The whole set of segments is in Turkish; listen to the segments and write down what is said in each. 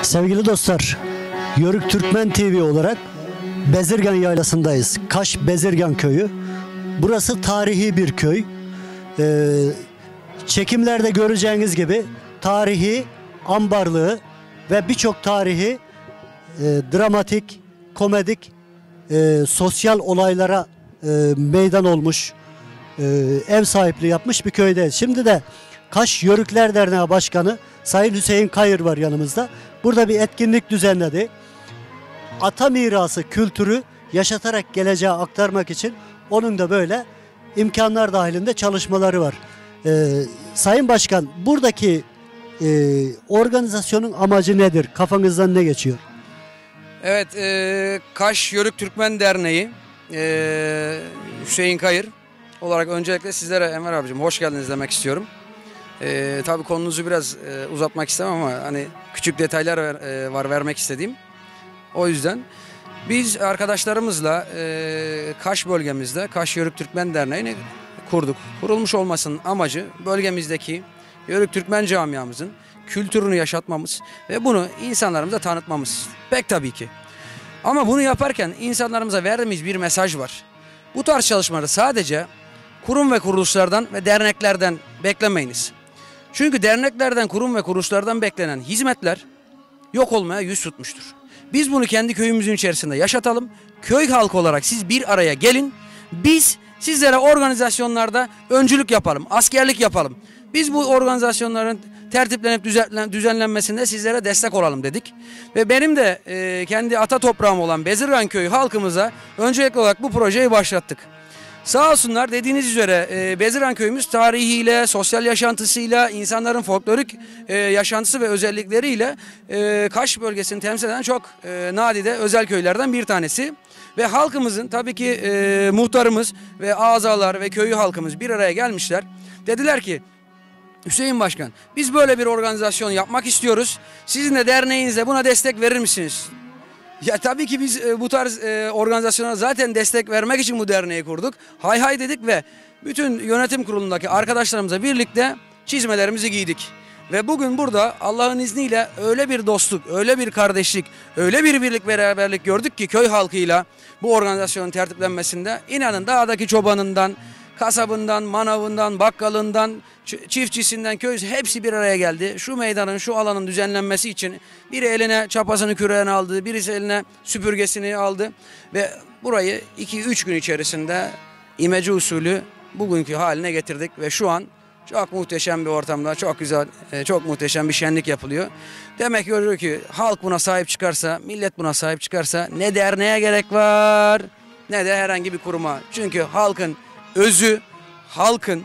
Sevgili dostlar, Yörük Türkmen TV olarak Bezirgan Yaylası'ndayız. Kaş Bezirgan Köyü. Burası tarihi bir köy. Çekimlerde göreceğiniz gibi tarihi ambarlığı ve birçok tarihi dramatik, komedik, sosyal olaylara meydan olmuş, ev sahipliği yapmış bir köydeyiz. Şimdi de Kaş Yörükler Derneği Başkanı Sayın Hüseyin Kayır var yanımızda. Burada bir etkinlik düzenledi. Ata mirası kültürü yaşatarak geleceğe aktarmak için onun da böyle imkanlar dahilinde çalışmaları var. Sayın Başkan, buradaki organizasyonun amacı nedir? Kafanızdan ne geçiyor? Evet, Kaş Yörük Türkmen Derneği Hüseyin Kayır olarak öncelikle sizlere Enver abicim hoş geldiniz demek istiyorum. Tabii konunuzu biraz uzatmak istemem ama hani küçük detaylar var vermek istediğim. O yüzden biz arkadaşlarımızla Kaş bölgemizde Kaş Yörük Türkmen Derneği'ni kurduk. Kurulmuş olmasının amacı bölgemizdeki Yörük Türkmen camiamızın kültürünü yaşatmamız ve bunu insanlarımıza tanıtmamız. Pek tabii ki. Ama bunu yaparken insanlarımıza verdiğimiz bir mesaj var. Bu tarz çalışmaları sadece kurum ve kuruluşlardan ve derneklerden beklemeyiniz. Çünkü derneklerden, kurum ve kuruluşlardan beklenen hizmetler yok olmaya yüz tutmuştur. Biz bunu kendi köyümüzün içerisinde yaşatalım. Köy halkı olarak siz bir araya gelin. Biz sizlere organizasyonlarda öncülük yapalım, askerlik yapalım. Biz bu organizasyonların tertiplenip düzenlenmesinde sizlere destek olalım dedik. Ve benim de kendi ata toprağım olan Bezirgan Köyü halkımıza öncelikli olarak bu projeyi başlattık. Sağ olsunlar, dediğiniz üzere Bezirgan Köyümüz tarihiyle, sosyal yaşantısıyla, insanların folklorik yaşantısı ve özellikleriyle Kaş bölgesini temsil eden çok nadide özel köylerden bir tanesi. Ve halkımızın tabii ki muhtarımız ve azalar ve köyü halkımız bir araya gelmişler. Dediler ki Hüseyin Başkan, biz böyle bir organizasyon yapmak istiyoruz. Sizin de derneğinizle buna destek verir misiniz? Ya tabii ki biz bu tarz organizasyona zaten destek vermek için bu derneği kurduk. Hay hay dedik ve bütün yönetim kurulundaki arkadaşlarımızla birlikte çizmelerimizi giydik. Ve bugün burada Allah'ın izniyle öyle bir dostluk, öyle bir kardeşlik, öyle bir birlik beraberlik gördük ki köy halkıyla bu organizasyonun tertiplenmesinde. İnanın dağdaki çobanından, kasabından, manavından, bakkalından, çiftçisinden, köy hepsi bir araya geldi. Şu meydanın, şu alanın düzenlenmesi için biri eline çapasını küreğini aldı, birisi eline süpürgesini aldı ve burayı 2-3 gün içerisinde imece usulü bugünkü haline getirdik ve şu an çok muhteşem bir ortamda, çok güzel, çok muhteşem bir şenlik yapılıyor. Demek görüyor ki halk buna sahip çıkarsa, millet buna sahip çıkarsa ne derneğe gerek var ne de herhangi bir kuruma. Çünkü halkın özü, halkın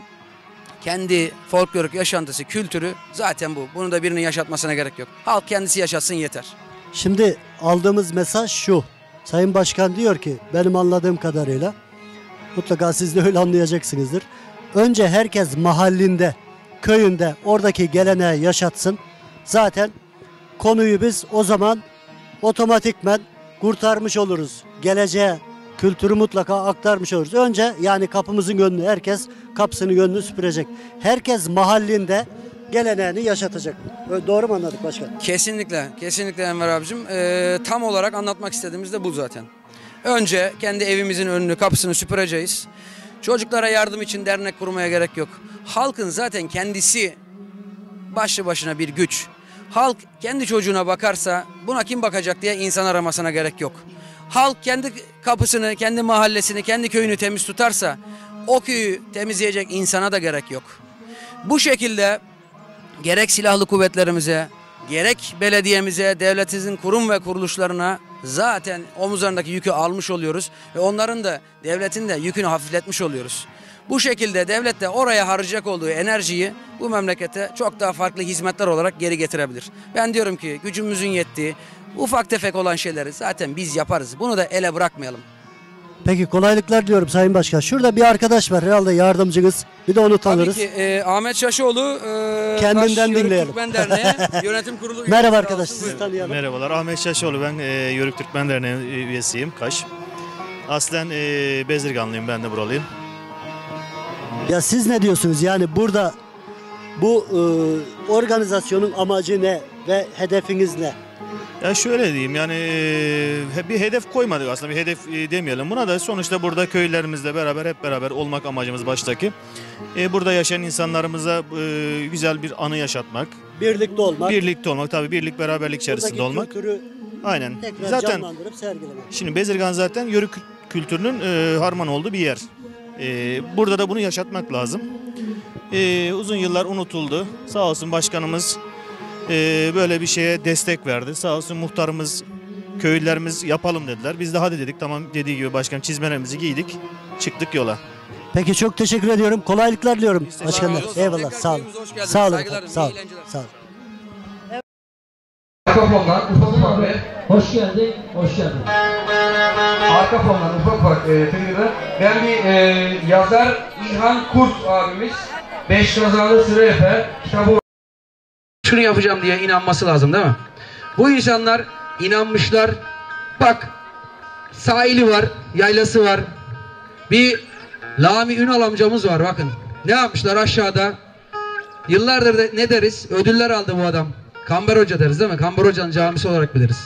kendi folklorik yaşantısı, kültürü zaten bu. Bunu da birinin yaşatmasına gerek yok. Halk kendisi yaşatsın yeter. Şimdi aldığımız mesaj şu. Sayın Başkan diyor ki benim anladığım kadarıyla, mutlaka siz de öyle anlayacaksınızdır. Önce herkes mahallinde, köyünde oradaki geleneği yaşatsın. Zaten konuyu biz o zaman otomatikmen kurtarmış oluruz. Geleceğe kültürü mutlaka aktarmış oluruz. Önce yani kapımızın önünü, herkes kapısının önünü süpürecek. Herkes mahallinde geleneğini yaşatacak. Doğru mu anladık başkan? Kesinlikle, kesinlikle Enver abicim. Tam olarak anlatmak istediğimiz de bu zaten. Önce kendi evimizin önünü, kapısını süpüreceğiz. Çocuklara yardım için dernek kurmaya gerek yok. Halkın zaten kendisi başlı başına bir güç. Halk kendi çocuğuna bakarsa buna kim bakacak diye insan aramasına gerek yok. Halk kendi kapısını, kendi mahallesini, kendi köyünü temiz tutarsa o köyü temizleyecek insana da gerek yok. Bu şekilde gerek silahlı kuvvetlerimize, gerek belediyemize, devletimizin kurum ve kuruluşlarına zaten omuzlarındaki yükü almış oluyoruz. Ve onların da, devletin de yükünü hafifletmiş oluyoruz. Bu şekilde devlet de oraya harcayacak olduğu enerjiyi bu memlekete çok daha farklı hizmetler olarak geri getirebilir. Ben diyorum ki gücümüzün yettiği ufak tefek olan şeyleri zaten biz yaparız. Bunu da ele bırakmayalım. Peki kolaylıklar diyorum Sayın Başkan. Şurada bir arkadaş var herhalde, yardımcınız. Bir de onu tanırız. Tabii ki Ahmet Şaşoğlu. Kendinden dinleyelim. Türkmen Derneği Yönetim Kurulu. Merhaba arkadaşlar, sizi tanıyalım. Merhabalar, Ahmet Şaşoğlu, ben Yörük Türkmen Derneği üyesiyim, Kaş. Aslen Bezirganlıyım, ben de buralıyım. Ya siz ne diyorsunuz? Yani burada bu organizasyonun amacı ne ve hedefiniz ne? Ya şöyle diyeyim yani bir hedef koymadık aslında, bir hedef demeyelim buna da, sonuçta burada köylerimizle beraber hep beraber olmak amacımız baştaki. Burada yaşayan insanlarımıza güzel bir anı yaşatmak. Birlikte olmak. Birlikte olmak tabii, birlik beraberlik içerisinde buradaki olmak. kültürü Aynen. tekrar Zaten canlandırıp sergilemek. şimdi Bezirgan zaten Yörük kültürünün harman olduğu bir yer. Burada da bunu yaşatmak lazım. Uzun yıllar unutuldu. Sağ olsun başkanımız böyle bir şeye destek verdi. Sağ olsun muhtarımız, köylülerimiz yapalım dediler. Biz de hadi dedik, tamam dediği gibi başkan, çizmelerimizi giydik, çıktık yola. Peki çok teşekkür ediyorum. Kolaylıklar diliyorum başkanlar. razı olsun. Eyvallah. Tekrar Sağ olun. köyümüze hoş geldiniz. Sağ olun. Saygılar, Sağ olun. iyi eğlenceler. Sağ olun. Arka fonlar ufak ufak ve Hoş geldin, hoş geldin. arka fonlar ufak ufak tırgıdı. Ben bir yazar İlhan Kurt abimiz 5 kazalı Sürefe kitabı. Şunu yapacağım diye inanması lazım değil mi? Bu insanlar inanmışlar. Bak, sahili var, yaylası var. Bir Lami Ünal amcamız var, bakın. Ne yapmışlar aşağıda? Yıllardır da ne deriz? Ödüller aldı bu adam. Kamber Hoca deriz değil mi? Kamber Hoca'nın camisi olarak biliriz.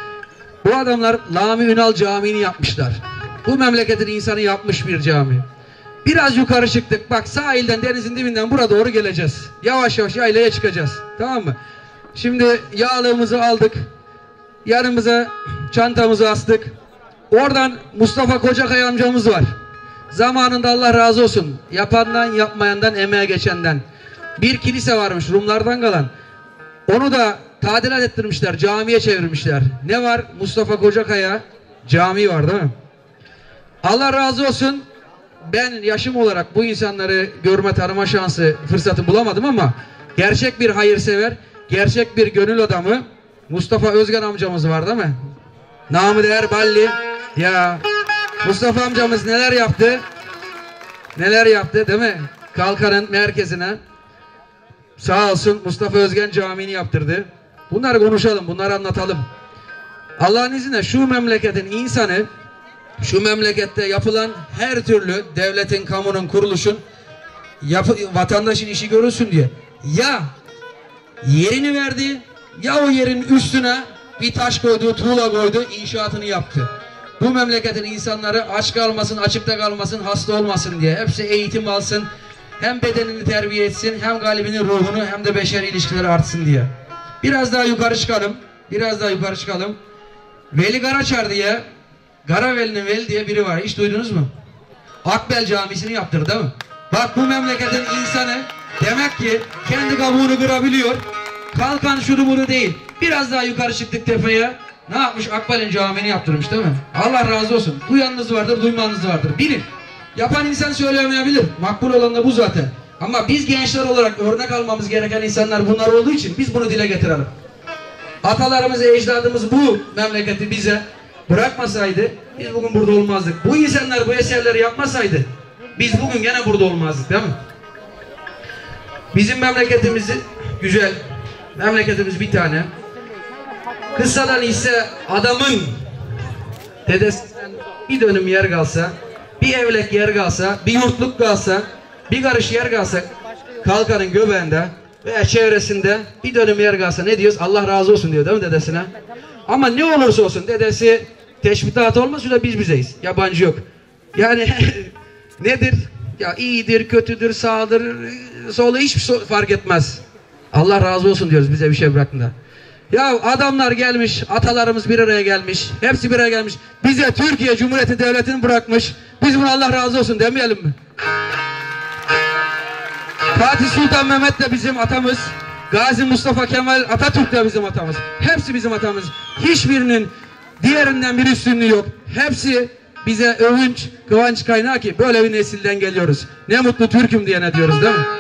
Bu adamlar Lami Ünal Camii'ni yapmışlar. Bu memleketin insanı yapmış bir cami. Biraz yukarı çıktık. Bak, sahilden, denizin dibinden buraya doğru geleceğiz. Yavaş yavaş yaylaya çıkacağız. Tamam mı? Şimdi yağlığımızı aldık. Yanımıza çantamızı astık. Oradan Mustafa Kocakaya amcamız var. Zamanında Allah razı olsun, yapandan, yapmayandan, emeğe geçenden. Bir kilise varmış Rumlardan kalan. Onu da tadilat ettirmişler, camiye çevirmişler. Ne var? Mustafa Kocakaya Camii var değil mi? Allah razı olsun. Ben yaşım olarak bu insanları görme, tanıma şansı, fırsatı bulamadım ama gerçek bir hayırsever, gerçek bir gönül adamı Mustafa Özgen amcamız var değil mi? Namı değer Balli. Ya Mustafa amcamız neler yaptı? Neler yaptı değil mi? Kalkanın merkezine. Sağ olsun Mustafa Özgen Camii'ni yaptırdı. Bunları konuşalım, bunları anlatalım. Allah'ın izniyle şu memleketin insanı, şu memlekette yapılan her türlü devletin, kamunun, kuruluşun vatandaşın işi görülsün diye ya yerini verdi, ya o yerin üstüne bir taş koydu, tuğla koydu, inşaatını yaptı. Bu memleketin insanları aç kalmasın, açıkta kalmasın, hasta olmasın diye. Hepsi eğitim alsın, hem bedenini terbiye etsin, hem kalbinin ruhunu, hem de beşeri ilişkileri artsın diye. Biraz daha yukarı çıkalım, biraz daha yukarı çıkalım. Veli Karaçar diye, Karaveli'nin Veli diye biri var. Hiç duydunuz mu? Akbel Camisi'ni yaptırdı değil mi? Bak, bu memleketin insanı demek ki kendi kabuğunu kırabiliyor. Kalkan şunu bunu değil. Biraz daha yukarı çıktık tepeye. Ne yapmış? Akbel'in Camii'ni yaptırmış değil mi? Allah razı olsun. Duyanınız vardır, duymanız vardır. Bilin. Yapan insan söylemeyebilir. Makbul olan da bu zaten. Ama biz gençler olarak örnek almamız gereken insanlar bunlar olduğu için biz bunu dile getirelim. Atalarımız, ecdadımız bu memleketi bize bırakmasaydı biz bugün burada olmazdık. Bu insanlar bu eserleri yapmasaydı biz bugün gene burada olmazdık değil mi? Bizim memleketimiz güzel. Memleketimiz bir tane. Kıssadan ise adamın dedesinden bir dönüm yer kalsa, bir evlek yer kalsa, bir yurtluk kalsa, bir karış yer kalsa Kalkanın göbeğinde veya çevresinde bir dönüm yer kalsa ne diyoruz? Allah razı olsun diyor değil mi dedesine? Ama ne olursa olsun dedesi teşbihat olmaz, da biz bizeyiz. Yabancı yok. Yani nedir? Ya iyidir, kötüdür, sağdır, solu hiçbir fark etmez. Allah razı olsun diyoruz bize bir şey bıraktığında. Ya adamlar gelmiş, atalarımız bir araya gelmiş, hepsi bir araya gelmiş. Bize Türkiye Cumhuriyeti Devleti'ni bırakmış. Biz buna Allah razı olsun demeyelim mi? Fatih Sultan Mehmet de bizim atamız. Gazi Mustafa Kemal Atatürk de bizim atamız. Hepsi bizim atamız. Hiçbirinin diğerinden bir üstünlüğü yok. Hepsi bize övünç, kıvanç kaynağı ki böyle bir nesilden geliyoruz. Ne mutlu Türk'üm diye ne diyoruz değil mi?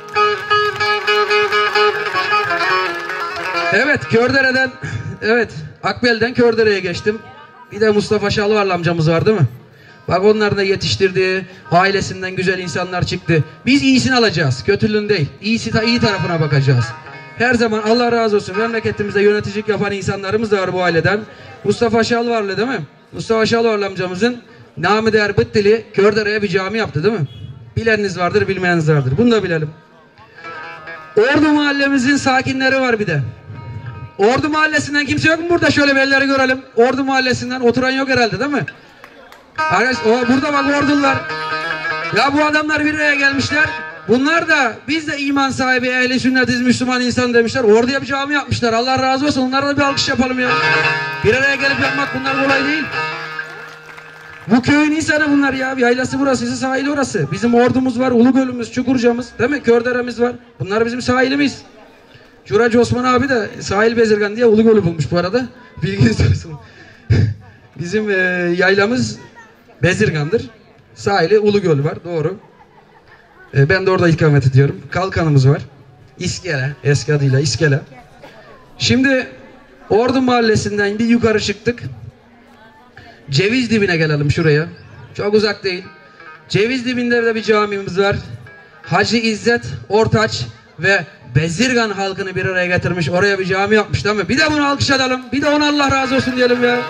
Evet, Kördere'den, evet, Akbel'den Kördere'ye geçtim. Bir de Mustafa Şalvarlı amcamız var değil mi? Bak, onların da yetiştirdiği, ailesinden güzel insanlar çıktı. Biz iyisini alacağız, kötülüğün değil. İyi tarafına bakacağız. Her zaman Allah razı olsun. Memleketimizde yöneticilik yapan insanlarımız da var bu aileden. Mustafa Şalvarlı değil mi? Mustafa Şalvarlı amcamızın namı değer Bıttili Kördere'ye bir cami yaptı değil mi? Bileniniz vardır, bilmeyeniniz vardır. Bunu da bilelim. Ordu mahallemizin sakinleri var bir de. Ordu Mahallesi'nden kimse yok mu burada? Şöyle bir elleri görelim. Ordu Mahallesi'nden oturan yok herhalde değil mi? Burada bak ordular. Ya bu adamlar bir araya gelmişler. Bunlar da biz de iman sahibi, ehli sünnetiz, Müslüman insan demişler. Orduya bir cami yapmışlar. Allah razı olsun. Onlara da bir alkış yapalım ya. Bir araya gelip yapmak bunlar kolay değil. Bu köyün insanı bunlar ya. Yaylası burası, sahili orası. Bizim ordumuz var, Ulugöl'ümüz, Çukurca'mız, değil mi? Kördere'miz var. Bunlar bizim sahilimiz. Curacı Osman abi de sahil Bezirgan diye Ulugöl'ü bulmuş bu arada. Bilginiz olsun. Bizim yaylamız Bezirgan'dır. Sahili Ulugöl var, doğru. Ben de orada ikamet ediyorum. Kalkanımız var. İskele, eski adıyla İskele. Şimdi Ordu Mahallesi'nden bir yukarı çıktık. Ceviz dibine gelelim şuraya. Çok uzak değil. Ceviz dibinde de bir camimiz var. Hacı İzzet Ortaç ve Bezirgan halkını bir araya getirmiş. Oraya bir cami yapmış değil mi? Bir de bunu alkış edelim. Bir de ona Allah razı olsun diyelim ya.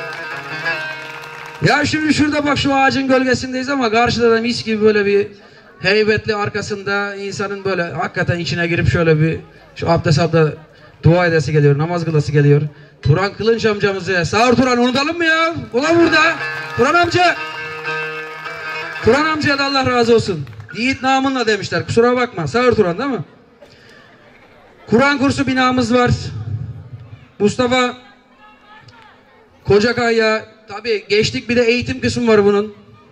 Ya şimdi şurada bak şu ağacın gölgesindeyiz ama karşıda da mis gibi böyle bir heybetli arkasında insanın böyle hakikaten içine girip şöyle bir şu abdest dua edesi geliyor, namaz kılası geliyor. Turan Kılınç amcamızı, Sağır Turan unutalım mı ya? Ulan burada. Turan amca. Turan amcaya da Allah razı olsun. Yiğit namınla demişler. Kusura bakma. Sağır Turan değil mi? Kur'an kursu binamız var. Mustafa Kocakaya. Tabii geçtik, bir de eğitim kısmı var bunun.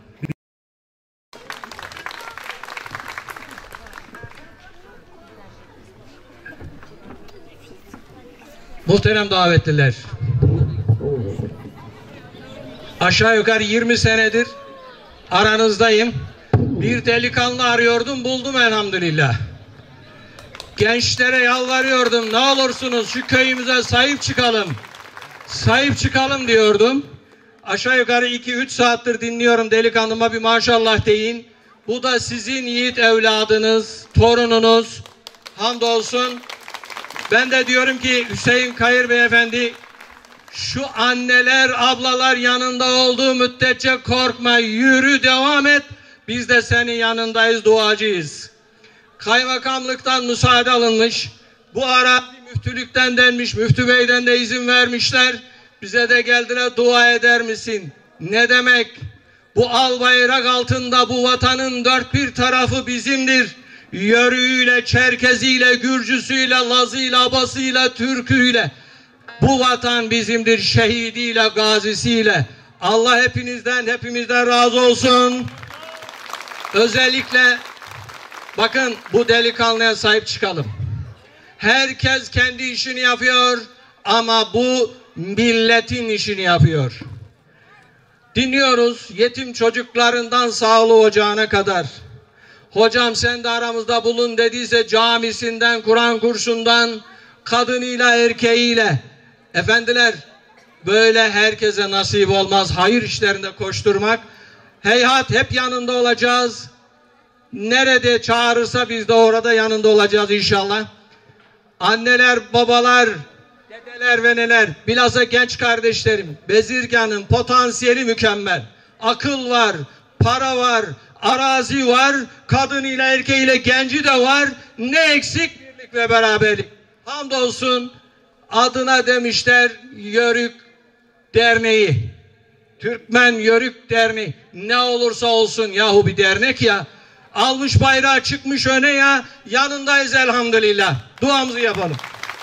Muhterem davetliler, aşağı yukarı 20 senedir aranızdayım. Bir delikanlı arıyordum, buldum elhamdülillah. Gençlere yalvarıyordum, ne olursunuz şu köyümüze sahip çıkalım. Sahip çıkalım diyordum. Aşağı yukarı 2-3 saattir dinliyorum, delikanlıma bir maşallah deyin. Bu da sizin yiğit evladınız, torununuz. Hamdolsun. Ben de diyorum ki Hüseyin Kayır Beyefendi, şu anneler, ablalar yanında olduğu müddetçe korkma, yürü, devam et. Biz de senin yanındayız, duacıyız. Kaymakamlıktan müsaade alınmış. Bu arazi müftülükten denmiş, müftü beyden de izin vermişler. Bize de geldiler, dua eder misin? Ne demek? Bu al bayrak altında bu vatanın dört bir tarafı bizimdir. Yörüğüyle, Çerkeziyle, Gürcüsüyle, Lazıyla, Abasıyla, Türküyle. Bu vatan bizimdir, şehidiyle, gazisiyle. Allah hepimizden razı olsun. Özellikle bakın bu delikanlıya sahip çıkalım. Herkes kendi işini yapıyor ama bu milletin işini yapıyor. Dinliyoruz yetim çocuklarından sağlığı ocağına kadar. Hocam sen de aramızda bulun dediyse camisinden, Kur'an kursundan, kadınıyla, erkeğiyle. Efendiler, böyle herkese nasip olmaz hayır işlerinde koşturmak. Heyhat hep yanında olacağız. Nerede çağırırsa biz de orada yanında olacağız inşallah. Anneler, babalar, dedeler ve neler, bilhassa genç kardeşlerim, Bezirgan'ın potansiyeli mükemmel. Akıl var, para var, arazi var, kadınıyla, erkeğiyle, genci de var. Ne eksik? Birlik ve beraberlik. Hamdolsun adına demişler Yörük Derneği. Türkmen Yörük Derneği. Ne olursa olsun yahu bir dernek ya. Almış bayrağı çıkmış öne ya. Yanındayız elhamdülillah. Duamızı yapalım.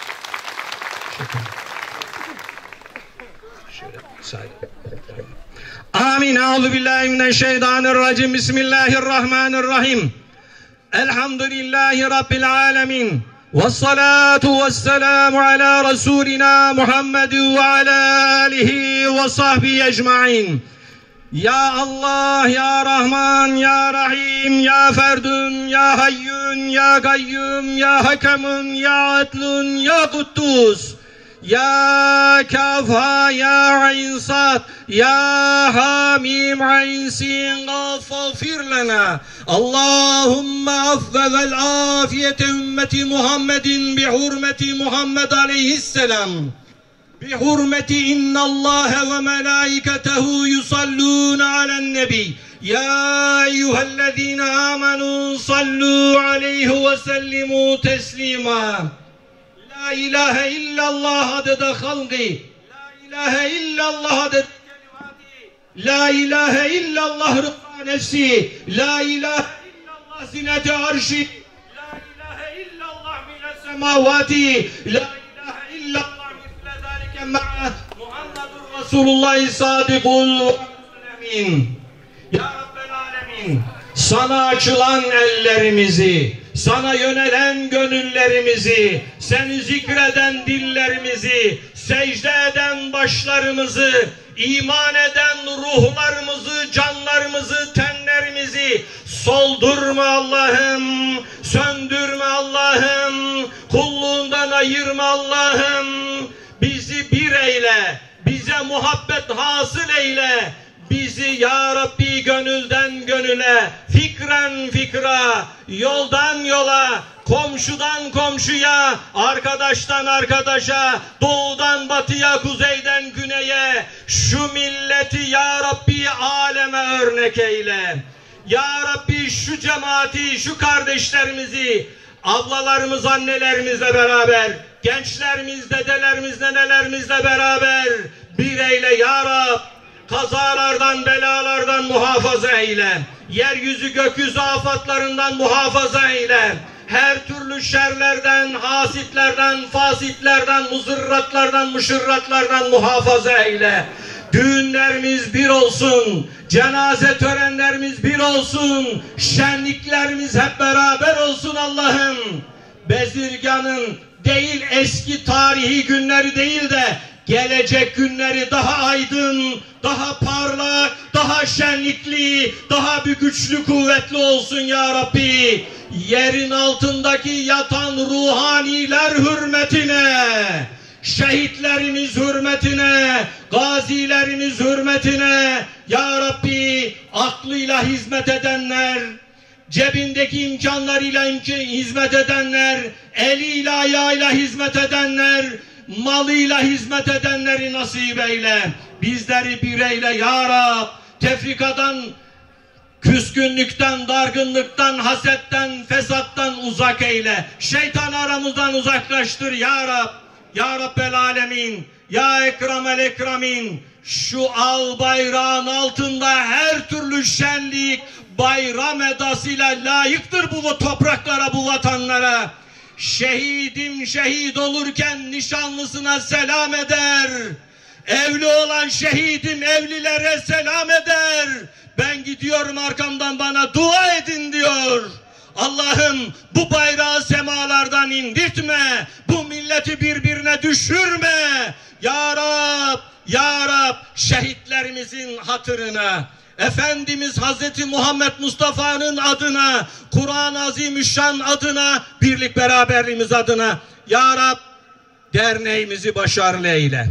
Amin. Euzubillahimineşşeytanirracim. Bismillahirrahmanirrahim. Elhamdülillahi Rabbil alemin. Vessalatu vesselamu ala Resulina Muhammed ve ala alihi ve sahbihi ecmain. Ya Allah, Ya Rahman, Ya Rahim, Ya Ferdun, Ya Hayyun, Ya Gayyum, Ya Hakemun, Ya Adlun, Ya Kuddus. Ya Kafha, Ya Ayn Sad, Ya Hamim Ayn Sin Gaf, Gafir lana. Allahümme affe vel afiyete ümmeti Muhammedin bi hurmeti Muhammed aleyhisselam. Bi hurmeti innallâhe ve melâiketehu yusallûne alen nebi. Ya eyyühellezîne âmenû sallû aleyhi ve sellimû teslîmâ. La ilahe illallah adede halqi. La ilahe illallah adede kelimati. La ilahe illallah rıza nefsi. La ilahe illallah zinete arşi. La ilahe illallah mine semavati. La ilahe illallah misle zalike ma'a. Muhammedur Resulullah sadikul alemin. Ya Rabbel alemin. Sana açılan ellerimizi, sana yönelen gönüllerimizi, seni zikreden dillerimizi, secde eden başlarımızı, iman eden ruhlarımızı, canlarımızı, tenlerimizi soldurma Allah'ım, söndürme Allah'ım, kulluğundan ayırma Allah'ım, bizi bir eyle, bize muhabbet hasıl eyle. Bizi ya Rabbi gönülden gönüle, fikren fikra, yoldan yola, komşudan komşuya, arkadaştan arkadaşa, doğudan batıya, kuzeyden güneye, şu milleti ya Rabbi aleme örnek eyle. Ya Rabbi şu cemaati, şu kardeşlerimizi, ablalarımız, annelerimizle beraber, gençlerimiz, dedelerimiz, nenelerimizle beraber bir eyle ya Rabbi. Kazalardan, belalardan muhafaza eyle. Yeryüzü, gökyüzü afatlarından muhafaza eyle. Her türlü şerlerden, hasitlerden, fasitlerden, muzırratlardan, muşırratlardan muhafaza eyle. Düğünlerimiz bir olsun, cenaze törenlerimiz bir olsun, şenliklerimiz hep beraber olsun Allah'ım. Bezirganın değil eski tarihi günleri değil de gelecek günleri daha aydın, daha parlak, daha şenlikli, daha bir güçlü, kuvvetli olsun ya Rabbi. Yerin altındaki yatan ruhaniler hürmetine, şehitlerimiz hürmetine, gazilerimiz hürmetine ya Rabbi, aklıyla hizmet edenler, cebindeki imkanlarıyla hizmet edenler, eliyle ayağıyla hizmet edenler, malıyla hizmet edenleri nasip eyle. Bizleri bir eyle ya Rab. Tefrikadan, küskünlükten, dargınlıktan, hasetten, fesattan uzak eyle. Şeytan aramızdan uzaklaştır ya Rab. Ya Rabbel alemin. Ya Ekremel Ekremin. Şu al bayrağın altında her türlü şenlik, bayram edasıyla layıktır bu topraklara, bu vatanlara. Şehidim şehit olurken nişanlısına selam eder. Evli olan şehidim evlilere selam eder. Ben gidiyorum, arkamdan bana dua edin diyor. Allah'ım bu bayrağı semalardan indirtme. Bu milleti birbirine düşürme. Ya Rab, Ya Rab, şehitlerimizin hatırına, Efendimiz Hazreti Muhammed Mustafa'nın adına, Kur'an-ı Azimüşşan adına, birlik beraberliğimiz adına ya Rab derneğimizi başarılı eyle.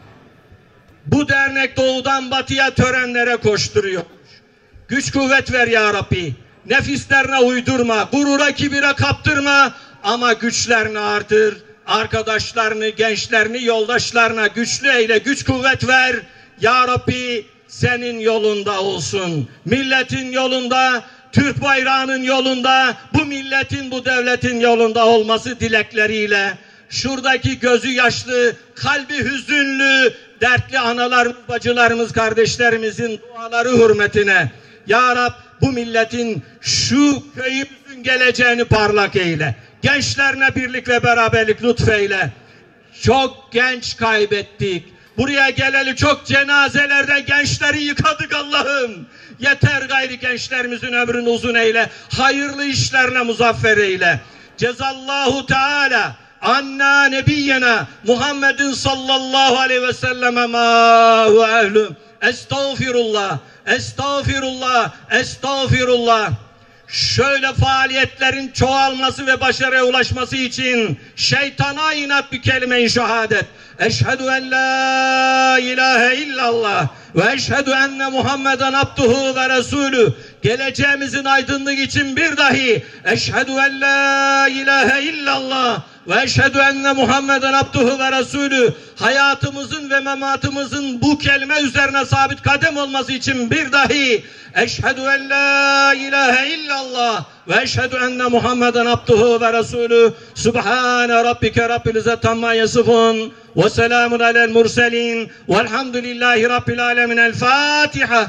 Bu dernek doğudan batıya törenlere koşturuyor. Güç kuvvet ver ya Rabbi. Nefislerine uydurma, gurura kibire kaptırma ama güçlerini artır. Arkadaşlarını, gençlerini, yoldaşlarına güçlü eyle, güç kuvvet ver. Ya Rabbi senin yolunda olsun. Milletin yolunda, Türk bayrağının yolunda, bu milletin, bu devletin yolunda olması dilekleriyle şuradaki gözü yaşlı, kalbi hüzünlü, dertli analarımız, bacılarımız, kardeşlerimizin duaları hürmetine ya Rab bu milletin, şu köyümüzün geleceğini parlak eyle. Gençlerine birlik ve beraberlik lütfeyle. Çok genç kaybettik. Buraya geleli çok cenazelerde gençleri yıkadık Allah'ım. Yeter gayri gençlerimizin ömrünü uzun eyle. Hayırlı işlerine muzaffer eyle. Cezallahu Teala anna nebiyyena Muhammedin sallallahu aleyhi ve selleme ma hu ehlüm. Estağfirullah, estağfirullah, estağfirullah. Şöyle faaliyetlerin çoğalması ve başarıya ulaşması için şeytana inat bir kelime-i şehadet. Eşhedü en la ilahe illallah ve eşhedü enne Muhammeden abduhu ve resulü. Geleceğimizin aydınlığı için bir dahi eşhedü en la ilahe illallah ve eşhedü enne Muhammeden abduhu ve resulü. Hayatımızın ve mematımızın bu kelime üzerine sabit kadem olması için bir dahi eşhedü en la ilahe illallah ve eşhedü enne Muhammeden abduhu ve resulü. Subhane rabbike rabbil izzeti amma yasifun ve selamun alel murselin velhamdülillahi rabbil alemin. El Fatiha.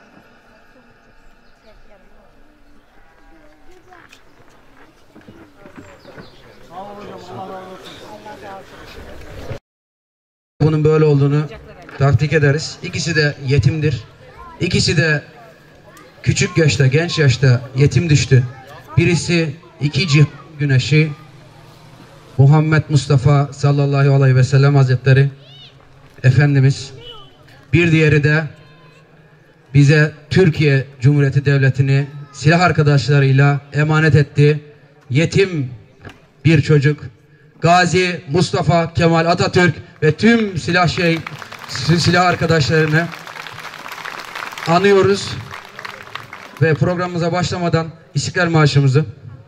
Bunun böyle olduğunu takdik ederiz. İkisi de yetimdir. İkisi de küçük yaşta, genç yaşta yetim düştü. Birisi iki cihan güneşi Muhammed Mustafa sallallahu aleyhi ve sellem Hazretleri Efendimiz. Bir diğeri de bize Türkiye Cumhuriyeti Devleti'ni silah arkadaşlarıyla emanet etti. Yetim bir çocuk. Gazi Mustafa Kemal Atatürk ve tüm silah arkadaşlarını anıyoruz ve programımıza başlamadan İstiklal Marşımızı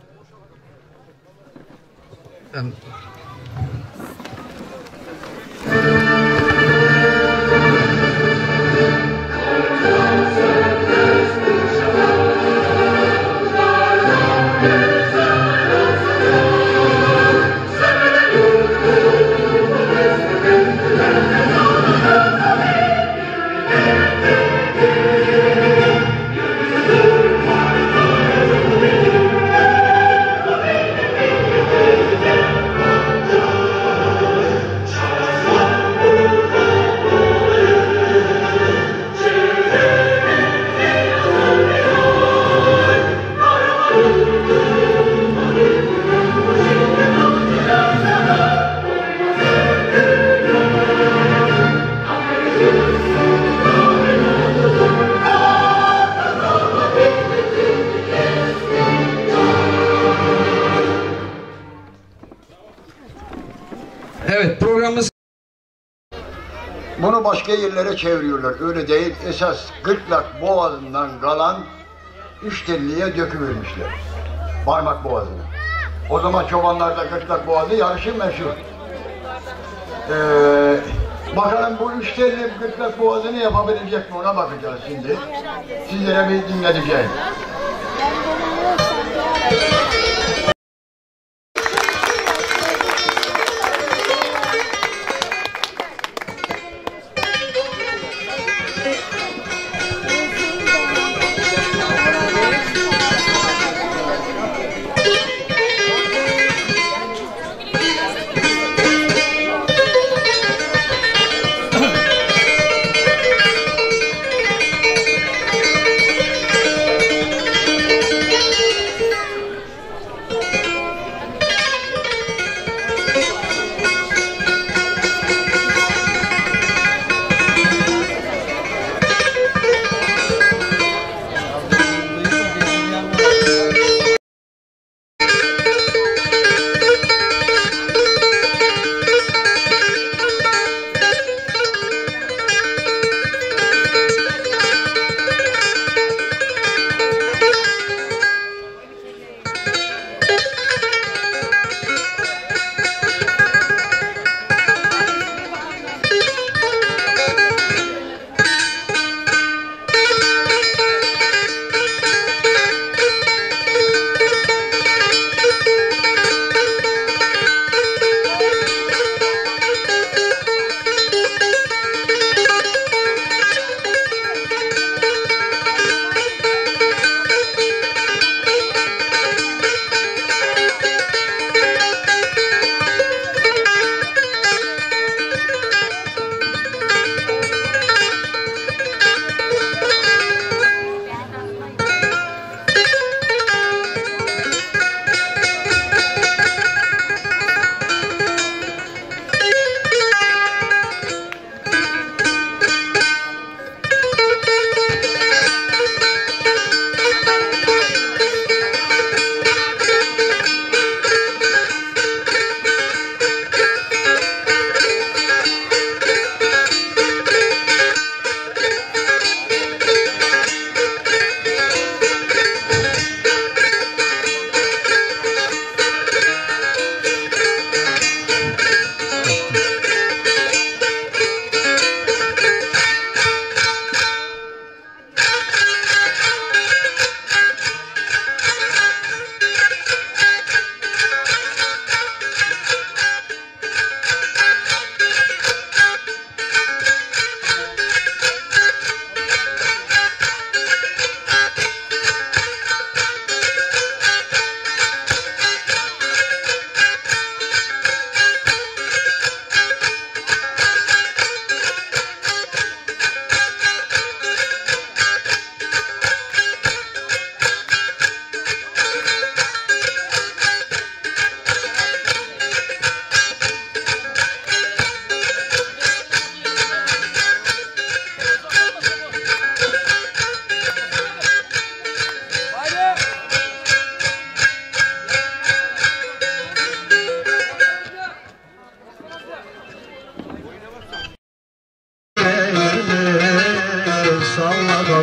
evet programımız. Bunu başka yerlere çeviriyorlar. Öyle değil. Esas Gırtlak Boğazı'ndan kalan 3 telliye döküvermişler. Parmak boğazına. O zaman çobanlarda Gırtlak Boğazı yarışı meşhur. Bakalım bu 3 telli Gırtlak Boğazı'nı yapabilecek mi, ona bakacağız şimdi. Sizlere bir dinleteceğim.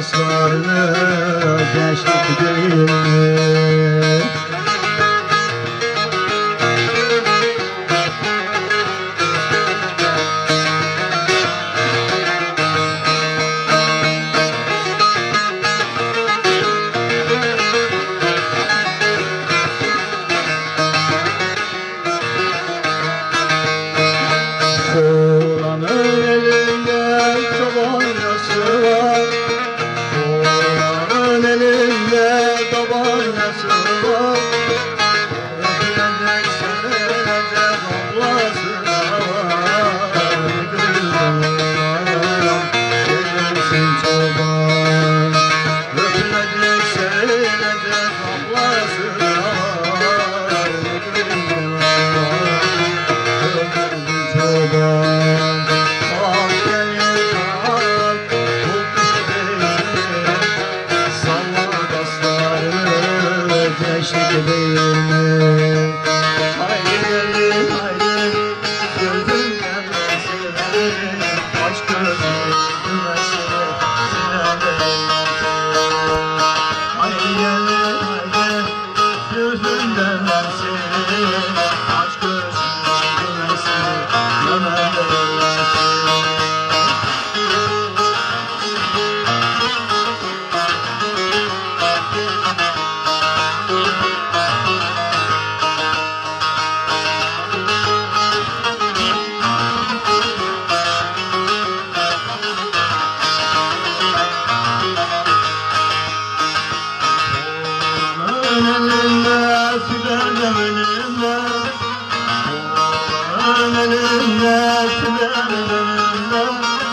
dostlarını gençlik değil mi? Oğlanın elinde tabancası var, oğlanın elinde tabancası var. Öpülecek sevilecek ablası var, gülüm gelirsin çoban. Öpülecek sevilecek ablası var, gülüm çoban. Bak gelir bak, bu kış değil, salla kaslarını gençlik değil mi? Haydi gelin haydi, gözüm gelmesin, aç gözüm gülmesin, haydi gelin haydi, gözüm gelmesin, aç gözüm gülmesin, önünde fidan önünde, oğlanın elinde fidan önünde.